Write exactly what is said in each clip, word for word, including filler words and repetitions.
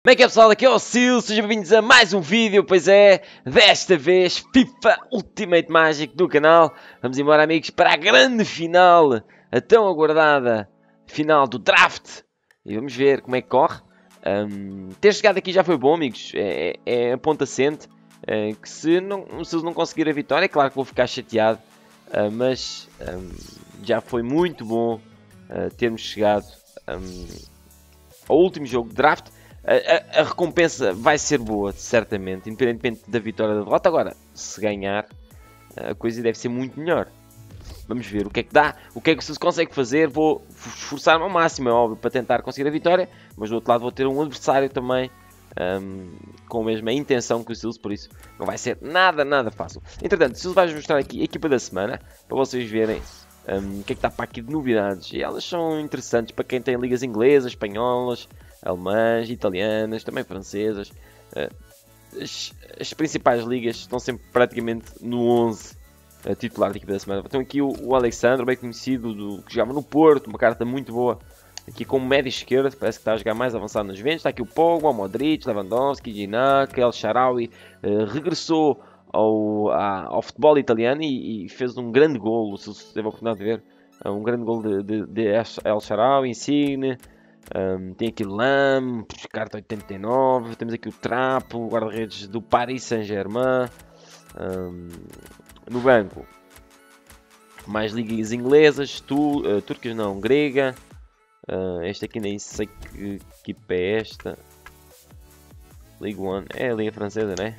Como é que é, pessoal? Aqui é o Sil, sejam bem-vindos a mais um vídeo. Pois é, desta vez FIFA Ultimate Magic do canal. Vamos embora, amigos, para a grande final, a tão aguardada final do draft. E vamos ver como é que corre. Um, ter chegado aqui já foi bom, amigos. É, é, é a ponta assente. É, que se, não, se eles não conseguirem a vitória, é claro que vou ficar chateado. Uh, mas um, já foi muito bom uh, termos chegado um, ao último jogo de draft. A, a, a recompensa vai ser boa, certamente, independentemente da vitória ou da derrota. Agora, se ganhar, a coisa deve ser muito melhor. Vamos ver o que é que dá, o que é que se consegue fazer. Vou esforçar-me ao máximo, é óbvio, para tentar conseguir a vitória. Mas do outro lado vou ter um adversário também um, com a mesma intenção que o Silas, por isso não vai ser nada, nada fácil. Entretanto, Silas vai mostrar aqui a equipa da semana, para vocês verem um, o que é que está para aqui de novidades. E elas são interessantes para quem tem ligas inglesas, espanholas, alemãs, italianas, também francesas. As, as principais ligas estão sempre praticamente no onze uh, titular da equipa da semana. Então aqui o, o Alexandre, bem conhecido, do, que jogava no Porto, uma carta muito boa. Aqui como médio esquerdo, parece que está a jogar mais avançado nos Juventus. Está aqui o Pogba, o Modric, Lewandowski, Ginac, El Shaarawy. Uh, regressou ao, a, ao futebol italiano e, e fez um grande golo, se você teve a oportunidade de ver. Uh, um grande golo de, de, de El Shaarawy, Insigne. Um, tem aqui o Lam, carta oitenta e nove, temos aqui o Trapo, guarda-redes do Paris Saint-Germain. Um, no banco, mais ligas inglesas, tu, uh, turcas não, grega. Uh, esta aqui nem sei que equipa é esta. League One, é a liga francesa, né?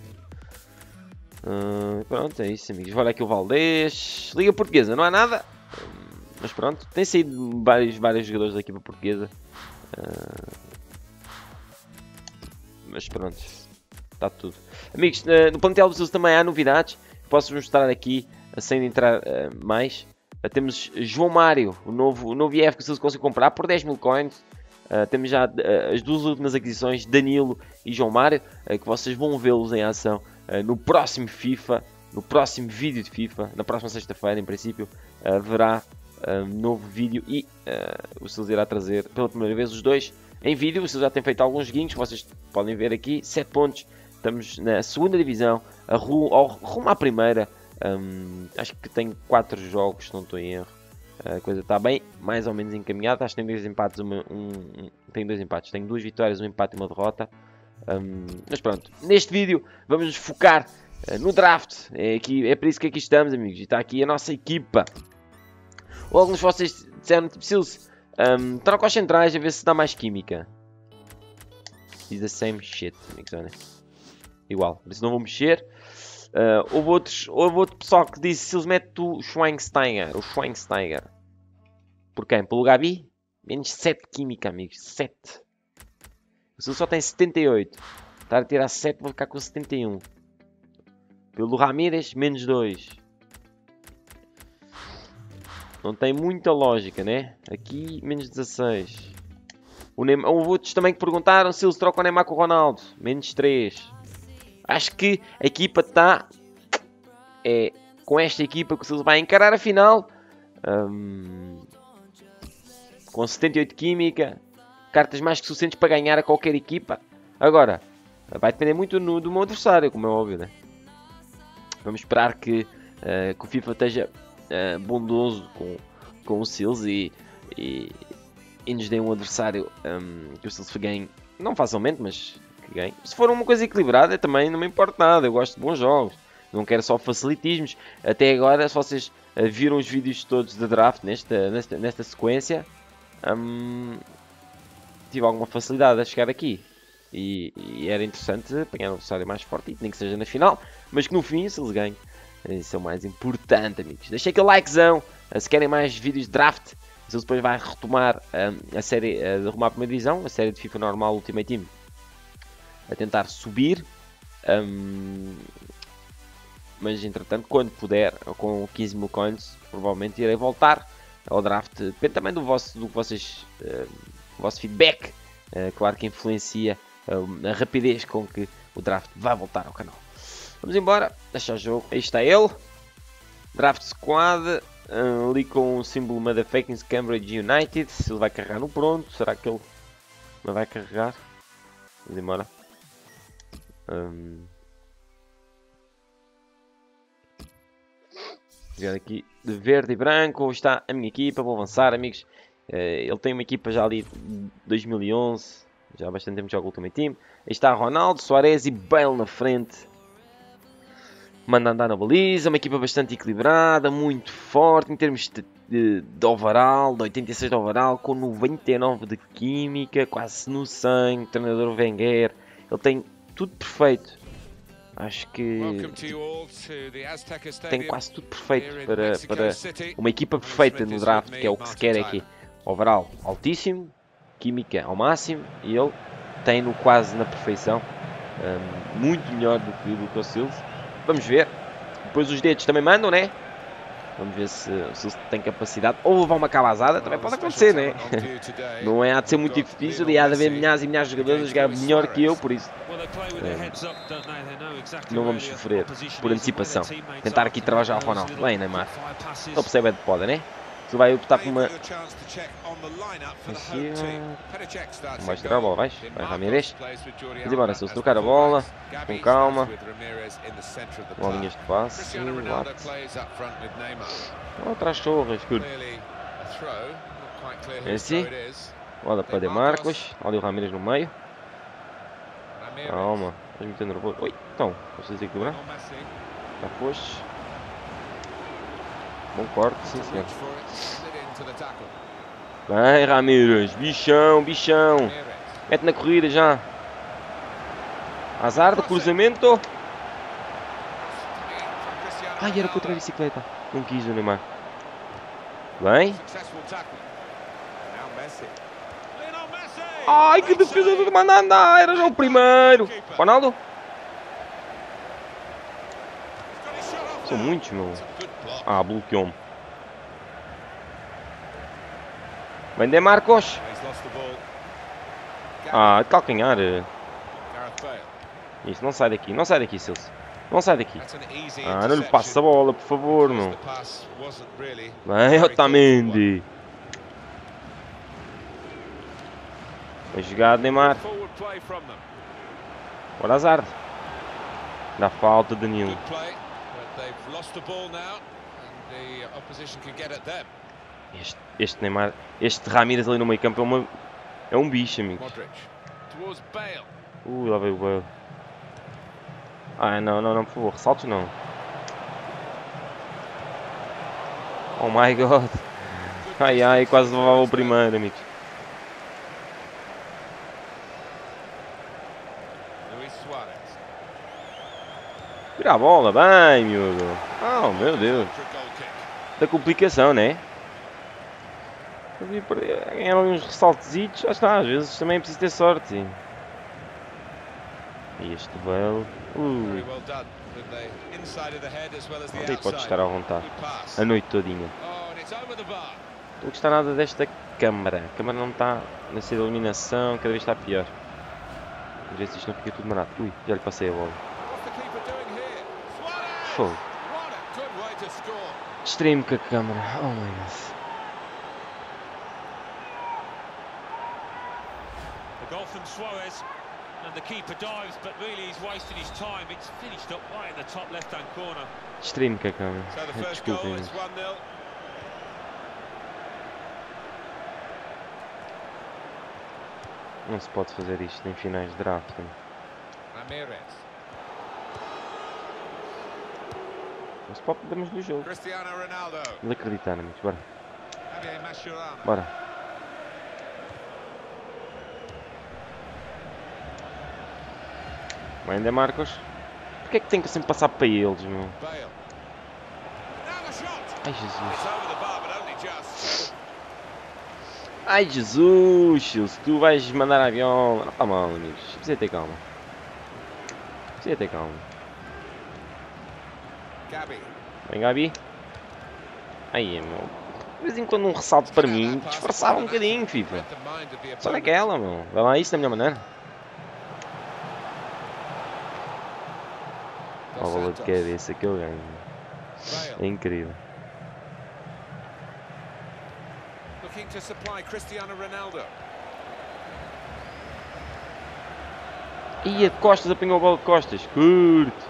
Uh, pronto, é isso, amigos. Olha aqui o Valdez, liga portuguesa, não há nada. Um, mas pronto, tem saído vários, vários jogadores da equipa portuguesa. Uh, mas pronto, está tudo. Amigos, uh, no plantel do Silas também há novidades. Posso mostrar aqui, uh, sem entrar uh, mais. Uh, temos João Mário, o novo, o novo I F que o Silas conseguiu comprar por dez mil coins. Uh, temos já uh, as duas últimas aquisições, Danilo e João Mário, uh, que vocês vão vê-los em ação uh, no próximo FIFA, no próximo vídeo de FIFA, na próxima sexta-feira, em princípio, uh, haverá um novo vídeo e uh, o Silas irá trazer pela primeira vez os dois em vídeo. O Silas já tem feito alguns guinhos, vocês podem ver aqui, sete pontos, estamos na segunda divisão, a ru ao, rumo à primeira. Um, acho que tem quatro jogos, se não estou em erro, a coisa está bem, mais ou menos encaminhada. Acho que tem dois empates, uma, um, um, tem dois empates, tem duas vitórias, um empate e uma derrota. Um, mas pronto, neste vídeo vamos nos focar uh, no draft, é, aqui, é por isso que aqui estamos, amigos, e está aqui a nossa equipa. Ou alguns de vocês disseram, tipo, Silas, um, troca os centrais a ver se dá mais química. Diz the same shit, amigos, olha. Igual, por isso não vou mexer. Uh, houve, outros, houve outro pessoal que disse, Silas, mete o Schweinsteiger, o Schweinsteiger. Por quem? Pelo Gabi? Menos sete química, amigos, sete. O Silas só tem setenta e oito. Estar a tirar sete, vou ficar com setenta e um. Pelo Ramírez, menos dois. Não tem muita lógica, né? Aqui, menos dezasseis. O Neymar, houve outros também que perguntaram se eles trocam o Neymar com o Ronaldo. Menos três. Acho que a equipa está... É com esta equipa que o Silas vai encarar a final. Um, com setenta e oito química. Cartas mais que suficientes para ganhar a qualquer equipa. Agora, vai depender muito no, do meu adversário, como é óbvio, né? Vamos esperar que, uh, que o FIFA esteja... Uh, bondoso com, com o Silas e, e, e nos dê um adversário um, que o Silas ganhe, não facilmente, mas que ganhe. Se for uma coisa equilibrada, também não me importa nada, eu gosto de bons jogos, não quero só facilitismos. Até agora, se vocês uh, viram os vídeos todos de draft nesta, nesta, nesta sequência, um, tive alguma facilidade a chegar aqui. E, e era interessante apanhar um adversário mais forte, nem que seja na final, mas que no fim o Silas ganhe. Isso é o mais importante, amigos. Deixem aquele likezão. Se querem mais vídeos de draft, o depois vai retomar um, a série uh, de arrumar a primeira divisão, a série de FIFA normal Ultimate Team, a tentar subir. Um, mas entretanto, quando puder, com quinze mil coins, provavelmente irei voltar ao draft. Depende também do vosso, do que vocês, uh, do vosso feedback. Uh, claro que influencia uh, a rapidez com que o draft vai voltar ao canal. Vamos embora, deixar o jogo. Aí está ele. Draft Squad. Uh, ali com o símbolo Motherfucking Cambridge United. Se ele vai carregar no pronto. Será que ele não vai carregar? Vamos embora. Um... Jogar aqui de verde e branco. Está a minha equipa. Vou avançar, amigos. Uh, ele tem uma equipa já ali de dois mil e onze. Já há bastante tempo que joga o Ultimate Team. Aí está Ronaldo, Suárez e Bale na frente. Manda andar na baliza. Uma equipa bastante equilibrada. Muito forte em termos de, de, de overall. De oitenta e seis de overall. Com noventa e nove de química. Quase no sangue. Treinador Wenger. Ele tem tudo perfeito. Acho que tem quase tudo perfeito para, para uma equipa perfeita no draft, que é o que se quer aqui. Overall altíssimo, química ao máximo, e ele tem-no quase na perfeição. Um, muito melhor do que, do que o Silves. Vamos ver. Depois os dedos também mandam, né? Vamos ver se o Silves tem capacidade. Ou levar uma cabazada, também pode acontecer, né? Não é, há de ser muito difícil e há de haver milhares e milhares de jogadores a jogar melhor que eu, por isso é, não vamos sofrer por antecipação. Tentar aqui trabalhar o Ronaldo. Bem, Neymar. Ele percebe é de poda, né? Tu vai optar por uma... Aqui, não vais tirar a bola, vais? Vai, Ramírez. Mas embora, se eles trocar a bola, com calma. Bolinhas de passe. Oh, atrás chorras, good. Esse. Bola para De Marcos. Olha o Ramírez no meio. Calma. Estás muito nervoso. Oi, então, vocês equilibrar? Já foste. Bom corte, sim senhor. Bem, Ramírez, bichão, bichão. Mete na corrida já. Azar do cruzamento. Ai, era contra a bicicleta. Não quis o Neymar. Bem. Ai, que defesa do Mandanda. Era já o primeiro. Ronaldo. São muitos, meu. Ah, bloqueou-me. Vem De Marcos. Ah, de calcanhar. Isso, não sai daqui. Não sai daqui, Silves. Não sai daqui. Ah, não lhe passa a bola, por favor, meu. Vem, Otamendi. Bem jogado, Neymar. Bora, Hazard. Dá falta, Danilo. Este, este Neymar, este Ramírez ali no meio campo é, uma, é um bicho, amigos. Ui, lá veio o Bale. Ah, não, não, não, por favor, ressaltos não. Oh my god. Ai, ai, quase levava o primeiro, amigos. Tira a bola, bem, miúdo. Oh, meu Deus. Da complicação, né? Ganhar uns ressaltositos, já está, às vezes também é preciso ter sorte. E este Bale. Uh. Ali pode estar à vontade. A noite todinha. Não gostar nada desta câmara. A câmara não está nessa iluminação, cada vez está pior. Vamos ver se isto não fica tudo marado. Ui, já lhe passei a bola. Fogo. Distraí-me com a câmara. Oh my god. Goal from Suarez, and the keeper dives, but really he's wasting his time. It's finished up right in the top left-hand corner. Distraí-me com a câmera. Desculpem. Não se pode fazer isto em finais de draft. Não se pode perdermos do jogo. Vamos acreditar, amigos. Bora. Bora. Bem, De Marcos. Porquê é que tem que sempre passar para eles, meu? Ai, Jesus. Ai, Jesus. Se tu vais mandar avião... Não está mal, amigos. Precisa ter calma. Precisa ter calma. Vem, Gabi. Aí, meu. De vez em quando um ressalto para mim. Disfarçava um bocadinho, FIFA. Só naquela, meu. Vai lá isso da minha maneira. A bola de cabeça que eu ganho. É incrível. Ih, a costas, apanhou a bola de costas. Curto.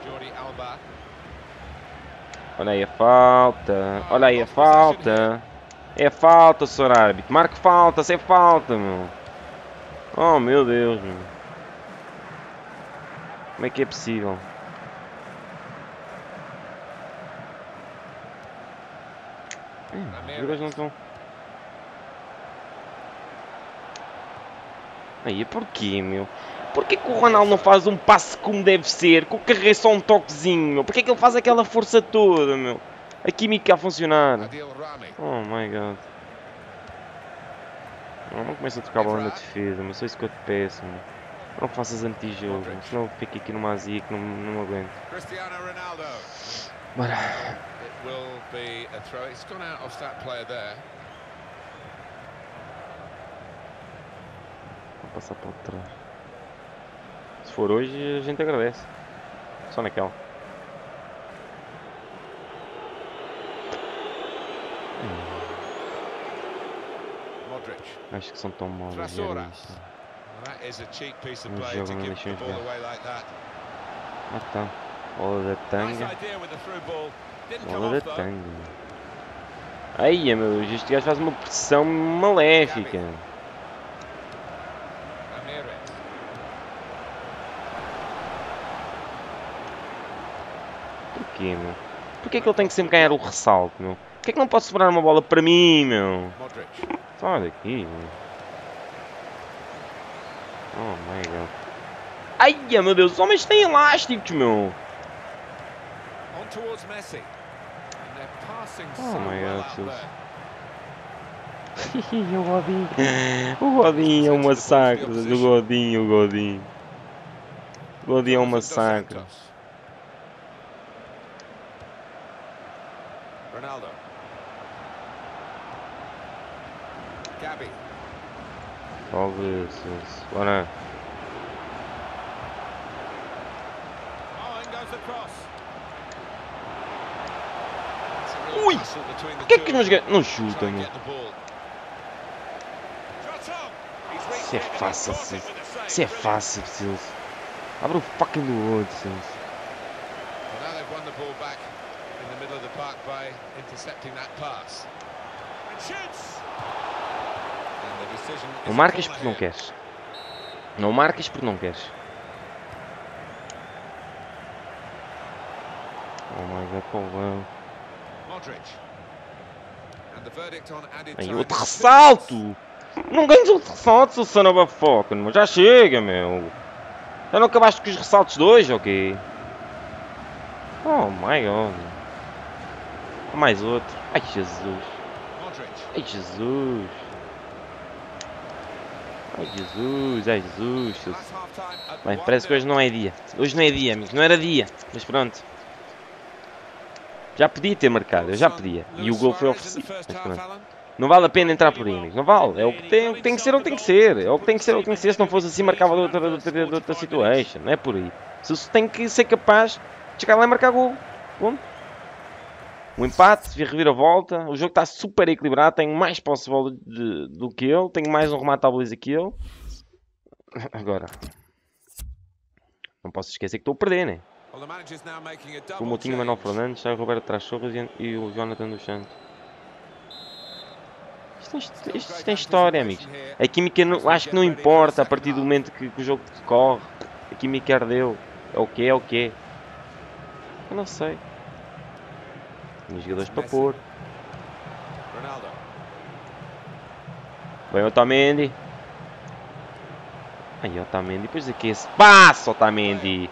Olha aí a falta. Olha aí a falta. É falta, senhor árbitro. Marque falta, se é falta, meu. Oh, meu Deus, meu. Como é que é possível? Hum, os jogadores não estão... Aí, porquê, meu? Porquê que o Ronaldo não faz um passe como deve ser? Com o carreira só um toquezinho, meu? Porquê que ele faz aquela força toda, meu? A química a funcionar. Oh, my God. Não, não começa a tocar a bola na defesa, mas só isso que eu te peço, meu. Não faças anti-jogo, senão eu fico aqui numa azia que não, não aguento. Bora. Vou passar para trás. Se for hoje, a gente agradece. Só naquela. Hum. Acho que são tão maus a ver isto. Não jogam, não deixam jogar. Ah tá. Bola da tanga. Bola da tanga. Ai meu Deus, este gajo faz uma pressão maléfica. Porquê, meu? Porquê que ele tem que sempre ganhar o ressalto, meu? Porquê que não pode sobrar uma bola para mim, meu? Sai daqui, meu. Oh my God. Ai, meu Deus, os homens têm elásticos, meu. Oh my God, o Godinho. O Godinho é um massacre. O Godinho, o Godinho. O Godinho é um massacre. Ronaldo. Gabi. Talvez. Bora. Ui! Por que é que não joga? Não chuta, meu. Isso é fácil, Sills. Isso é fácil, Sills. Abre o fucking do outro, Sills. Não marcas porque não queres. Não marcas porque não queres. Oh my God, Paulão. Aí, outro ressalto! Não ganhas outro ressalto, seu son of a fucking, meu. Já chega, meu. Já não acabaste com os ressaltos de hoje, ok? Oh my God. Mais outro. Ai, Jesus. Ai, Jesus. Ai, Jesus. Ai, Jesus. Bem, parece que hoje não é dia. Hoje não é dia, amigos. Não era dia. Mas pronto. Já podia ter marcado. Eu já podia. E o gol foi oferecido. Mas pronto. Não vale a pena entrar por aí, amigos. Não vale. É o que tem, o que tem que ser, é o que tem que ser. É o que tem que ser, é o que tem que ser. Se não fosse assim, marcava de outra, de outra, de outra situation. Não é por aí. Se tem que ser capaz de chegar lá e marcar gol. Bom. Um empate, reviravolta. O jogo está super equilibrado. Tenho mais posse de bola de, do que ele. Tenho mais um remate à baliza que ele. Agora. Não posso esquecer que estou a perder, né? O Moutinho, Manuel Fernandes, o Roberto Trás-Sorras e o Jonathan dos Santos. Isto, isto, isto, isto tem história, amigos. A química não, acho que não importa a partir do momento que, que o jogo decorre. A química ardeu. É o que é, o que é. Eu não sei. Tenho jogadores para pôr. Vem o Otamendi. Aí, Otamendi. Depois aqui esse passo, Otamendi.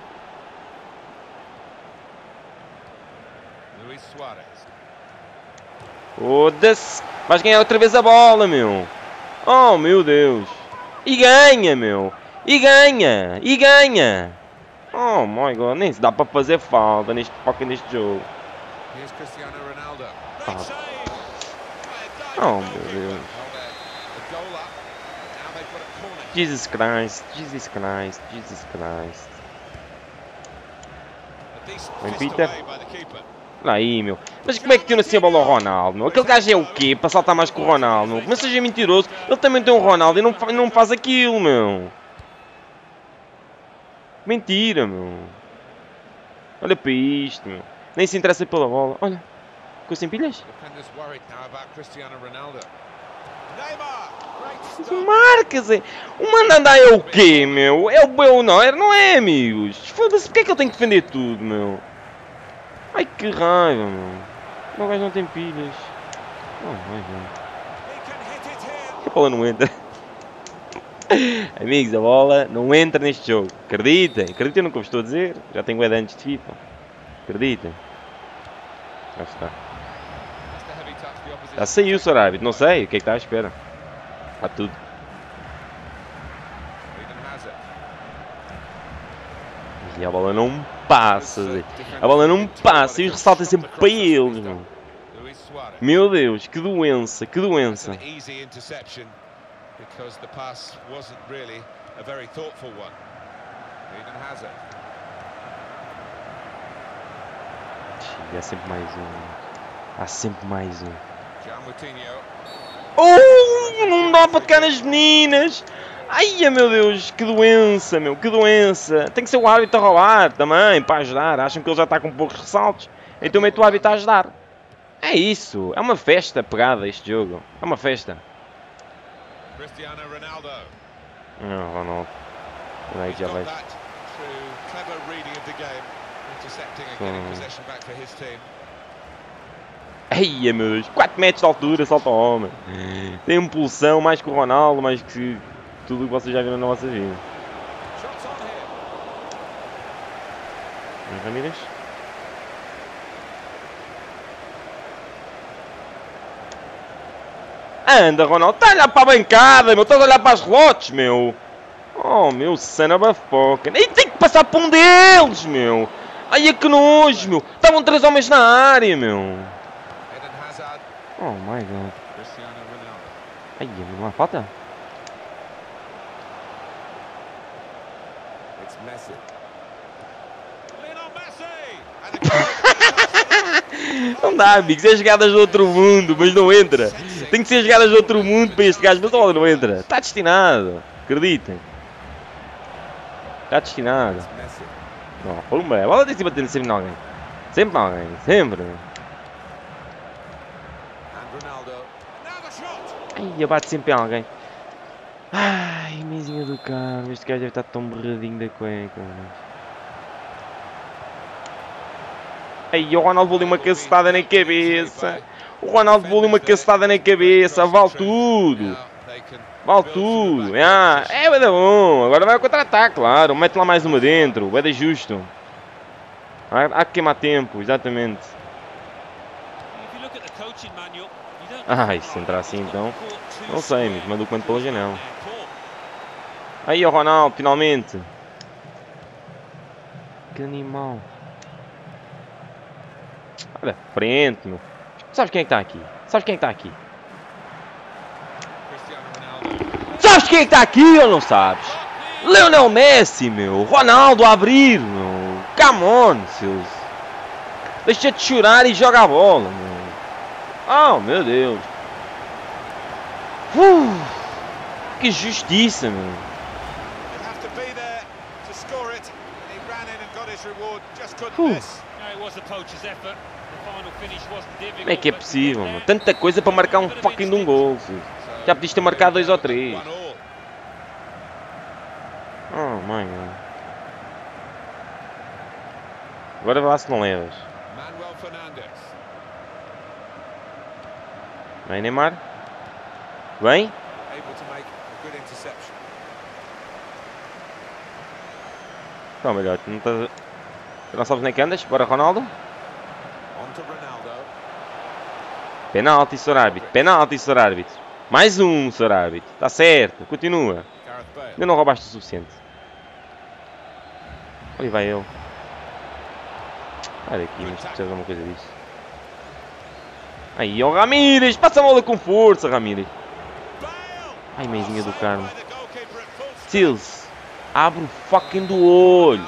Foda-se. Vais ganhar outra vez a bola, meu. Oh, meu Deus. E ganha, meu. E ganha. E ganha. Oh, my God. Nem se dá para fazer falta neste, neste jogo. Ah. Oh, meu Deus. Jesus Christ. Jesus Christ. Jesus Christ. Vem, Peter. Olha aí, meu. Mas como é que tira assim a bola ao Ronaldo, meu? Aquele gajo é o quê? Para saltar mais que o Ronaldo, meu? Mas seja mentiroso. Ele também tem um Ronaldo e não, não faz aquilo, meu. Mentira, meu. Olha para isto, meu. Nem se interessa pela bola. Olha. Ficou sem pilhas? Marcas, é. O Mandanda é o quê, meu? É o Bel Neuer, não é, amigos? Foda-se, porque é que ele tem que defender tudo, meu? Ai, que raiva, meu. O gajo não tem pilhas. Não, vai, a bola não entra. Amigos, a bola não entra neste jogo. Acreditem, acreditem no que eu estou a dizer. Já tenho bué antes de FIFA. Acreditem. Já está. Já saiu o Sarabia, não sei o que é que está à espera. Está tudo. E a bola não passa, Zé. A bola não passa e os ressaltos sempre para eles, meu. Meu Deus, que doença, que doença. Há sempre mais um. Há sempre mais um. Oh, não dá para tocar nas meninas. Ai, meu Deus, que doença, meu, que doença. Tem que ser o árbitro a rolar também, para ajudar. Acham que ele já está com poucos ressaltos. Então mete o árbitro a ajudar. É isso, é uma festa pegada este jogo. É uma festa. Cristiano Ronaldo. Não, Ronaldo. Aí já vai. Ai, meu Deus, quatro metros de altura, salta o homem. Tem impulsão mais que o Ronaldo, mais que tudo o que vocês já viram na vossa vida. Ramírez. Anda, Ronaldo, está a olhar para a bancada, meu, estás a olhar para as relotes, meu. Oh, meu, sana bafoca. Nem tem que passar por um deles, meu. Ai, é que nojo, meu. Estavam três homens na área, meu. Oh, my God. Ai, não há falta? Não dá, amigos. É jogadas do outro mundo, mas não entra. Tem que ser jogadas do outro mundo para este gajo, mas a bola não entra. Está destinado. Acreditem. Está destinado. Não, pumba. A bola tem que se bater sempre em alguém. Sempre em alguém. Sempre. Ai, bate sempre em alguém. Ai, mesinha do carro. Este gajo deve estar tão berradinho da cueca. Ai, o Ronaldo levou-lhe uma cacetada na cabeça. O Ronaldo levou-lhe uma cacetada na cabeça. Vale tudo. Vale tudo. Ah, é, vai dar bom. Agora vai ao contra-ataque, claro. Mete lá mais uma dentro. Vai dar justo. Há que queimar tempo, exatamente. Ah, se entrar assim então. Não sei, mas mandou o quanto pela janela. Aí, o Ronaldo, finalmente. Que animal. Olha, frente, meu. Sabes quem é que está aqui? Sabes quem é que está aqui? Sabes quem é que está aqui ou não sabes? Lionel Messi, meu. Ronaldo a abrir, meu. Come on, seus. Deixa de chorar e joga a bola, meu. Oh, meu Deus. Uh, que justiça, meu. Uh. Como é que é possível, meu? Tanta coisa para marcar um fucking de um gol. Já podias ter marcado dois ou três. Oh, my God. Agora vá lá se não levas. Vem, Neymar. Vem. Então, melhor, tu não estás... Tu não sabes nem que andas? Bora, Ronaldo. Penalti, senhor árbitro. Penalti, senhor árbitro. Mais um, senhor árbitro. Está certo. Continua. Ainda não roubaste o suficiente. Ali vai ele. Olha aqui, mas precisa de uma coisa disso. Aí, ó, oh, Ramírez. Passa a bola com força, Ramírez. Ai, meizinha do carmo. Seals. Abre o fucking do olho.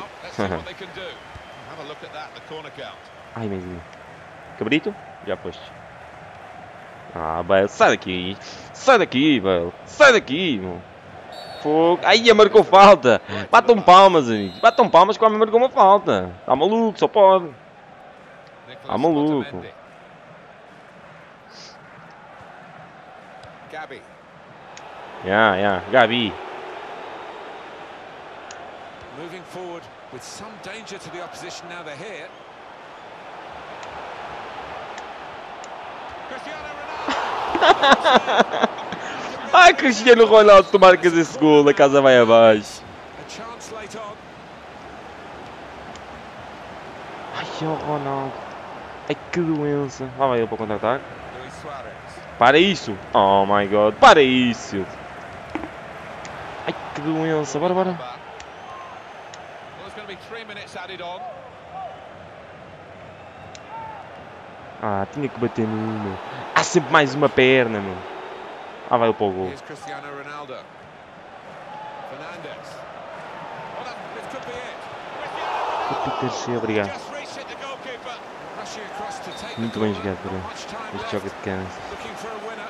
Ai, meizinha. Cabrito? Já posto. Ah, Bale, sai daqui. Sai daqui, Bale. Sai daqui, meu. Fogo. Ai, marcou falta. Batam palmas, amigos. Batam palmas que o homem marcou uma falta. Está maluco, só pode. Está maluco. Gabi. Yeah, yeah. Gabi. Moving forward with some danger to the opposition now they're here. Cristiano Ronaldo. Ai, Cristiano Ronaldo, tu marcas esse gol, a casa vai abaixo. A chance late on. Ai, ó Ronaldo. Ai, que doença. Lá vai ele para contra-ataque. Luis Suarez. Para isso. Oh my god, para isso. Ai, que doença. Bora, bora. Well, there's going to be three minutes added on. Ah, tinha que bater no meu. Há sempre mais uma perna, meu. Ah, vai ele para o gol. Here's Cristiano Ronaldo. Fernandes. Well, that, this could be it. Peter Shea, obrigado. Just reached it, the goalkeeper. Rushing across to take the Muito bem corner. jogado por Not ele. much time Este left. joga de cansa. Looking for a winner.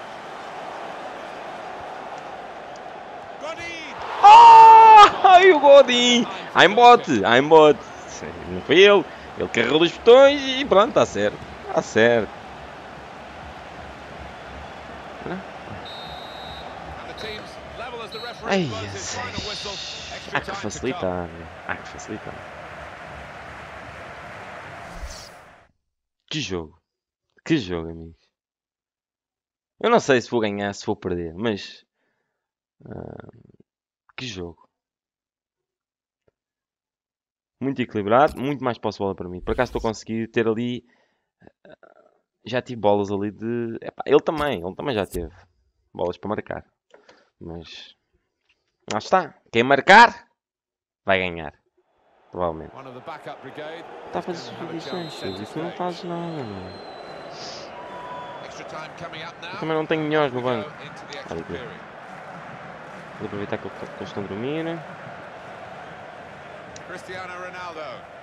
Godin. Ah! Ai, o Godin! I'm bot, I'm bot. Não foi ele. Ele carregou os botões e pronto, está certo. Está certo. And the team's level as the referee Ai, blows his final whistle. Extra há que time to come. facilitar. Há que facilitar. Que jogo. Que jogo, amigos. Eu não sei se vou ganhar, se vou perder, mas... Uh, que jogo. Muito equilibrado, muito mais posse de bola para mim. Por acaso estou a conseguir ter ali... Uh, já tive bolas ali de... Epá, ele também, ele também já teve bolas para marcar. Mas... Lá está. Quem marcar, vai ganhar. Provavelmente. One of the backup brigade. Está a fazer substituições, filho. Isso não fazes nada, mano. Extra time coming up now. Eu também não tenho melhores no banco. Go into the extra Olha aqui. period. Vou aproveitar que eles estão a dormir. Cristiano Ronaldo.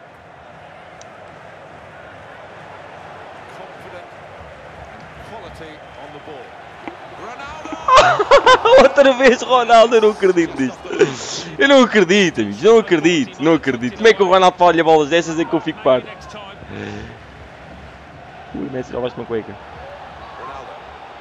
Confident and quality on the ball. Ronaldo! Outra vez Ronaldo, eu não acredito nisto. Eu não acredito, amigos. Não acredito, não acredito. Como é que o Ronaldo falha bolas dessas e que eu fico parado? Ui, Messi, levaste uma cueca. Ronaldo.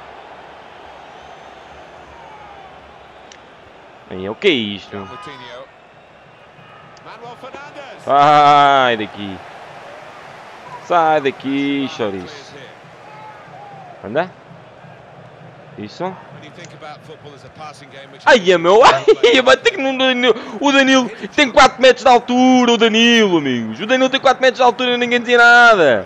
Aí, o que é isto? Coutinho. Manuel Fernandes. Sai daqui. Sai daqui, chouriço. Anda. Isso. When you think about football as a passing game, which Ai, é meu. Ai, vai ter que não... O Danilo tem quatro metros de altura, o Danilo, amigos. O Danilo tem quatro metros de altura e ninguém dizia nada.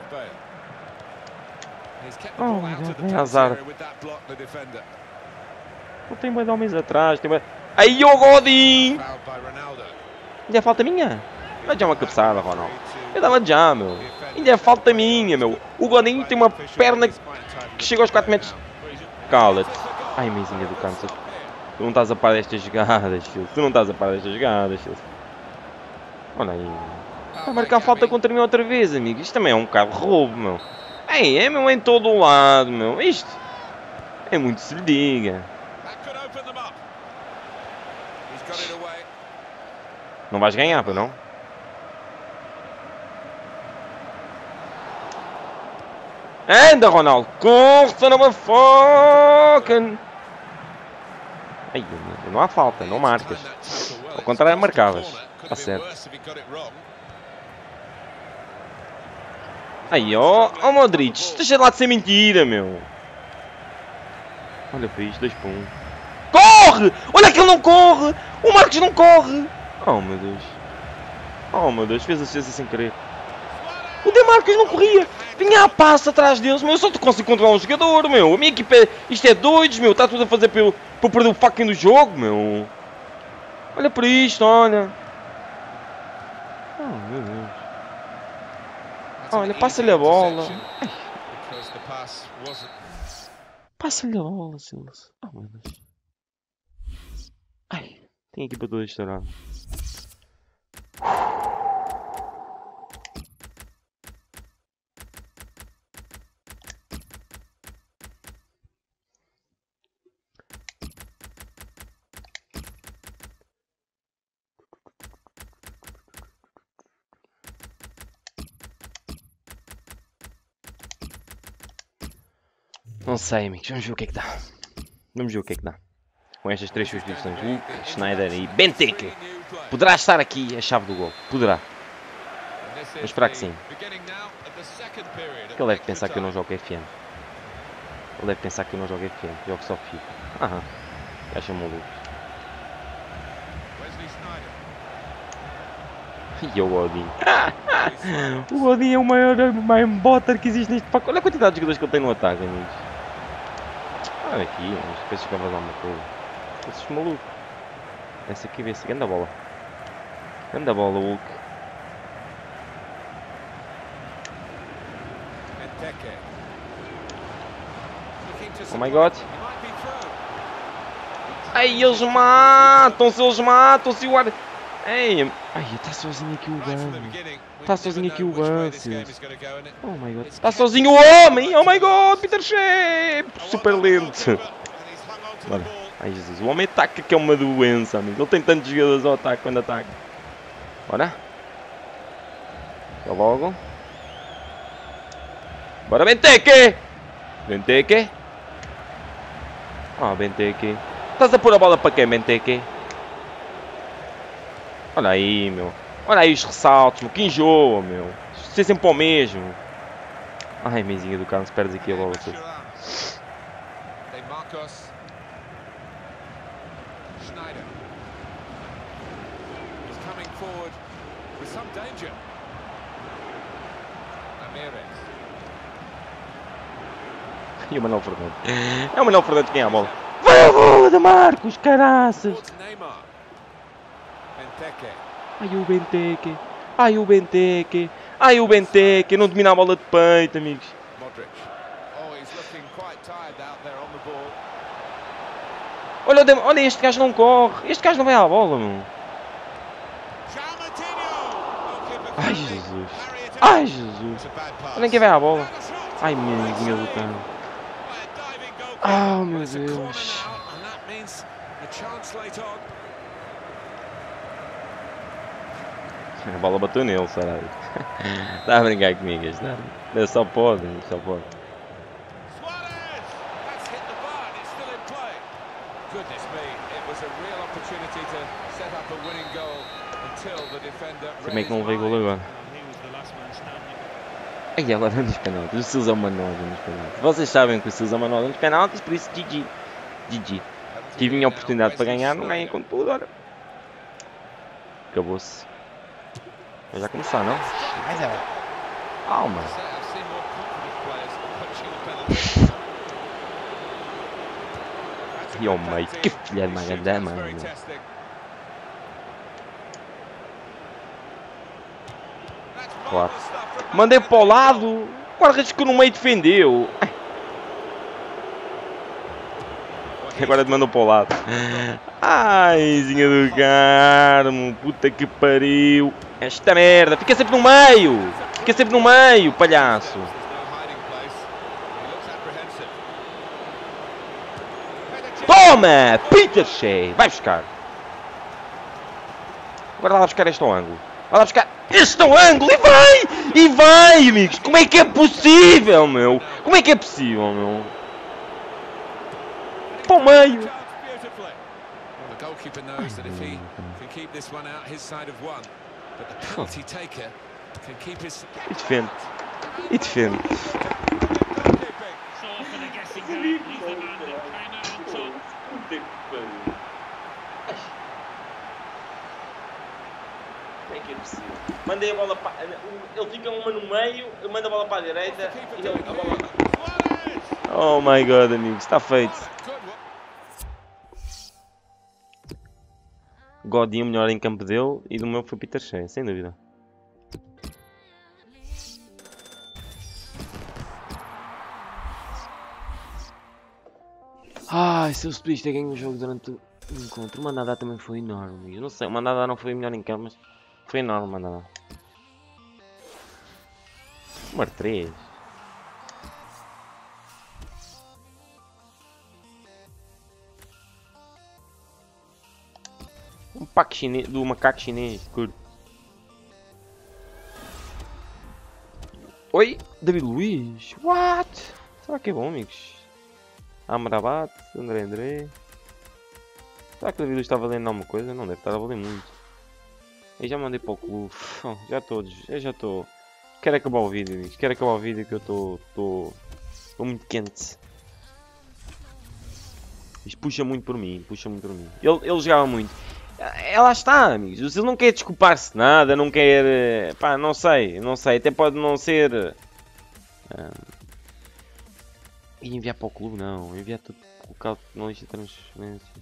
He's kept the Oh, ball out of the bem penalty azar. area with that block, the defender. Não tem mais de homens atrás. Tem mais... Aí, o Godin. Fouled by Ronaldo. Ainda é falta minha. Vai já uma cabeçada, Ronaldo. Eu dava já, meu. Ainda é falta minha, meu. O Godin tem uma perna que chega aos quatro metros. Cala-te. Ai, meizinha do câncer. Tu não estás a par destas jogadas, filho. Tu não estás a par destas jogadas, filho. Olha aí. Está a marcar falta contra mim outra vez, amigo. Isto também é um bocado de roubo, meu. Ei, é, meu, em todo o lado, meu. Isto é muito se lhe diga. That could open them up. He's got it away. Não vais ganhar, pois não? Anda, Ronaldo. Corre, son of a fucking... Ai, não há falta, não marcas. Ao contrário, marcavas. Está certo. Aí, ó, ó Modric, deixa lá de ser mentira, meu. Olha para isto, dois para um. Corre! Olha que ele não corre! O Marcos não corre! Oh, meu Deus. Oh, meu Deus, fez a cesta sem querer. O De Marcos não corria. Vinha a passo atrás deles, meu. Eu só consigo controlar um jogador, meu. A minha equipa é... Isto é doidos, meu. Está tudo a fazer para eu, para eu perder o fucking do jogo, meu. Olha para isto, olha. Oh, meu Deus. Olha, passa-lhe a bola. Passa-lhe a bola, Silas. Oh, meu Deus. Ai, tem a equipa toda estourada. Não sei, amigos. Vamos ver o que é que dá. Vamos ver o que é que dá. Com estas três substituições, Hulk, Schneider e Benteke. Poderá estar aqui a chave do gol. Poderá. Vamos esperar que sim. Porque ele deve pensar que eu não jogo F M. Ele deve pensar que eu não jogo F M. Jogo só FIFA. Aham. Acha maluco. E o Godin. O Godin é o maior, maior botter que existe neste pacote. Olha a quantidade de jogadores que ele tem no ataque, amigos. Olha aqui, mas depois ficava a dar uma coisa. Esses malucos. Essa aqui, vê-se. Ganda bola. Ganda bola, Hulk. Oh my god. Ai, eles matam-se, eles matam-se. O ar... Ei, ai, está sozinho aqui o Gans. Está sozinho aqui o Gans. Oh my god. Está sozinho o homem. Oh my god, Peter Shea. Super lento. Bora. Ai Jesus, o homem ataca que é uma doença, amigo. Ele tem tantos jogadores ao ataque quando ataca. Bora. Até logo. Bora, Benteke. Benteke. Ah, oh, Benteke. Estás a pôr a bola para quem, Benteke? Olha aí, meu. Olha aí os ressaltos, meu. Que enjoa, meu. Isso é sempre para o mesmo. Ai, meizinha do Carlos, perdes aqui a bola. E o Manuel Fernandes. É o Manuel Fernandes quem é a bola. Vai a bola da Marcos, caraças! Ai o Benteke. Ai o Benteke. Ai o Benteke. Não domina a bola de peito, amigos. Olha, olha, este gajo não corre. Este gajo não vai à bola, meu. Ai Jesus. Ai Jesus. Olha quem vai à bola. Ai minha amiguinha do cão. Oh meu Deus. A bola bateu nele, será? Está a brincar comigo, está? Só pode, só pode. Como é que não veio gol agora? Ai, agora nos penaltis. O Sousa Manosa nos penaltis. Vocês sabem que o Sousa Manosa nos penaltis, por isso G G. G G. Tive minha oportunidade para ganhar, não ganhei com tudo, olha. Acabou-se. Vai já começar, não? Mas é. Calma. E oh mãe, que filha de magadã, mano. Claro. Mandei para o lado. O guarda-redes que no meio defendeu. Agora te mandou para o lado. Ai, zinha do Carmo. Puta que pariu. Esta merda. Fica sempre no meio. Fica sempre no meio, palhaço. Toma! Peter Shea. Vai buscar. Agora lá buscar este ao ângulo. Vai lá buscar este ao ângulo e vai! E vai, amigos! Como é que é possível, meu? Como é que é possível, meu? Para o meio! E defende. E defende. Como é que é possível? Mandei a bola para... Ele fica uma no meio, eu mando a bola para a direita e ele... a bola... Oh my god, amigos, está feito. Godin o melhor em campo dele e do meu foi Peter Shea, sem dúvida. Ai, se eu podia ter ganho o jogo durante o encontro, o Mandanda também foi enorme. Eu não sei, o Mandanda não foi o melhor em campo, mas foi enorme o Mandanda. Número três. Um pack chinês, do macaco chinês, curto. Oi, David Luiz? What? Será que é bom, amigos? Amrabat, André André. Será que o David está valendo alguma coisa? Não deve estar a valer muito. Eu já mandei para o clube. Oh, já todos. Eu já estou. Quero acabar o vídeo, amigos. Quero acabar o vídeo que eu estou. Estou. Estou muito quente. Isto puxa muito por mim. Puxa muito por mim. Ele, ele jogava muito. É, lá está, amigos. Ele não quer desculpar-se de nada. Não quer. Pá, não sei. Não sei. Até pode não ser. Um, e enviar para o clube, não. Enviar tudo. Colocar na lista de transferências.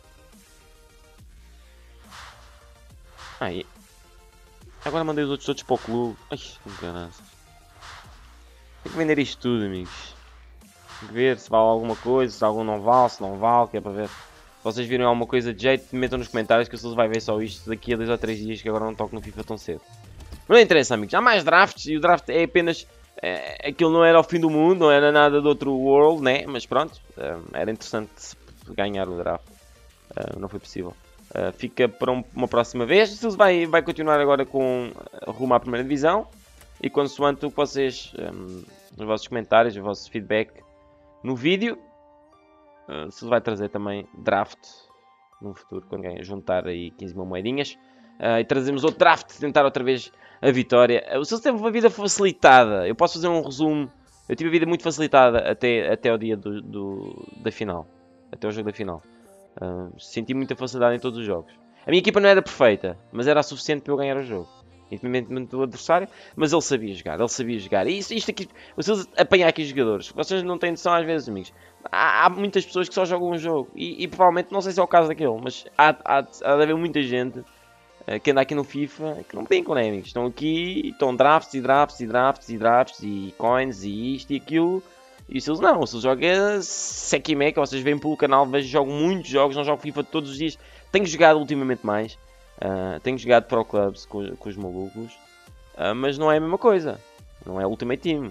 Aí. Agora mandei os outros todos para o clube. Ai, não caraças. Tem que vender isto tudo, amigos. Tem que ver se vale alguma coisa, se algum não vale, se não vale, que é para ver. Se vocês viram alguma coisa de jeito, metam nos comentários que o Sousa vai ver só isto daqui a dois ou três dias, que agora não toco no FIFA tão cedo. Mas não interessa, amigos. Há mais drafts e o draft é apenas... É, aquilo não era o fim do mundo, não era nada de outro world, né? Mas pronto, era interessante ganhar o draft. Não foi possível. Uh, fica para um, uma próxima vez. Se vai, vai continuar agora com uh, rumo à primeira divisão. E consoante o que vocês, um, os vossos comentários, o vosso feedback no vídeo, uh, se vai trazer também draft no futuro, quando ganhar, juntar aí quinze mil moedinhas. Uh, e trazemos outro draft, tentar outra vez a vitória. Uh, o Sousa teve uma vida facilitada. Eu posso fazer um resumo. Eu tive a vida muito facilitada até, até o dia do, do, da final. Até o jogo da final. Uh, senti muita facilidade em todos os jogos. A minha equipa não era perfeita, mas era suficiente para eu ganhar o jogo, independentemente do adversário. Mas ele sabia jogar, ele sabia jogar. E isto, isto aqui, vocês apanhar aqui os jogadores, vocês não têm noção às vezes, amigos. Há, há muitas pessoas que só jogam um jogo e, e provavelmente, não sei se é o caso daquele, mas há, há, há de haver muita gente uh, que anda aqui no FIFA que não brincam, né, amigos? Estão aqui, estão drafts e drafts e drafts e drafts e coins e isto e aquilo. E se eles não, se eles jogam Sekimeca, vocês veem pelo canal, vejo, jogo muitos jogos, não jogo FIFA todos os dias. Tenho jogado ultimamente mais, uh, tenho jogado Pro Clubs com, com os malucos, uh, mas não é a mesma coisa, não é Ultimate Team.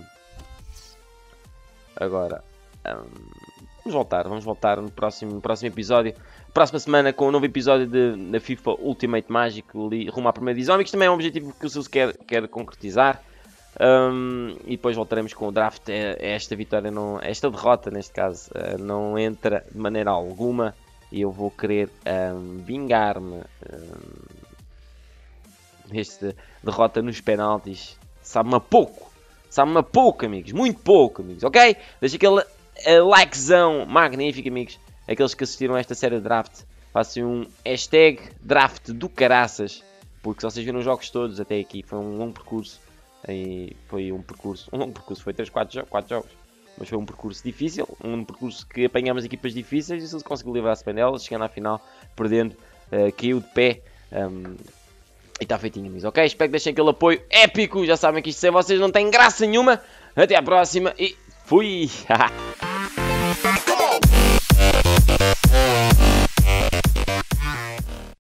Agora, um, vamos voltar, vamos voltar no próximo, no próximo episódio, próxima semana com um novo episódio de, da FIFA Ultimate Mágico, ali, rumo à primeira divisão, que também é um objetivo que o Sousa quer, quer concretizar. Um, e depois voltaremos com o draft. Esta vitória, não, esta derrota neste caso, uh, não entra de maneira alguma. E eu vou querer um, vingar-me um, nesta derrota nos penaltis. Sabe-me a pouco, sabe-me a pouco, amigos, muito pouco, amigos, ok? Deixa aquele uh, likezão magnífico, amigos. Aqueles que assistiram a esta série de draft, façam um hashtag draft do caraças, porque se vocês viram os jogos todos até aqui, foi um longo percurso. E foi um percurso, um longo percurso, foi três, quatro, quatro jogos, mas foi um percurso difícil, um percurso que apanhamos equipas difíceis e se ele conseguiu livrar-se bem delas, chegando à final, perdendo, uh, caiu de pé, um, e está feitinho, amigos, ok? Espero que deixem aquele apoio épico, já sabem que isto sem vocês não tem graça nenhuma, até à próxima e fui!